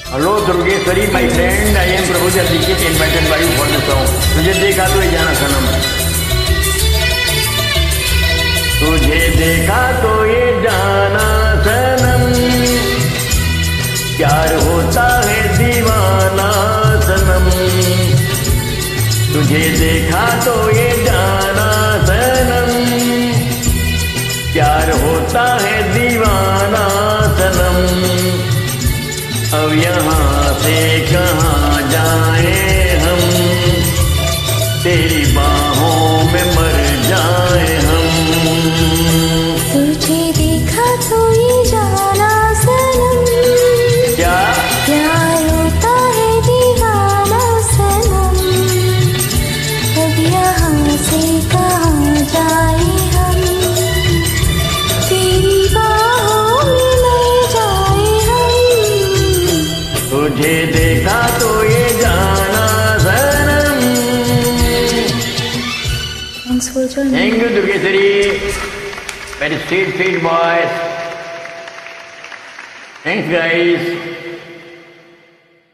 Hello Durgeshwari my friend, I am Prabhudev Dikshit invited by you for the song तुझे देखा तो ये जाना सनम। तुझे देखा तो ये जाना सनम, प्यार होता है दीवाना सनम। तुझे देखा तो ये जाना सनम, प्यार होता है दीवाना सनम। अब यहाँ से कहाँ जाए हम, तेरी बाहों में मर जाए हम। तुझे देखा तो ये जाना सनम, क्या प्यार होता है दीवाना सनम। अब यहाँ से कहाँ जाए हम, तेरी बाहों में मर जाए हम। तुझे देखा तो ये जाना सनम। Thanks for joining. Thank you Durgeshwari, very sweet sweet boys, thanks guys.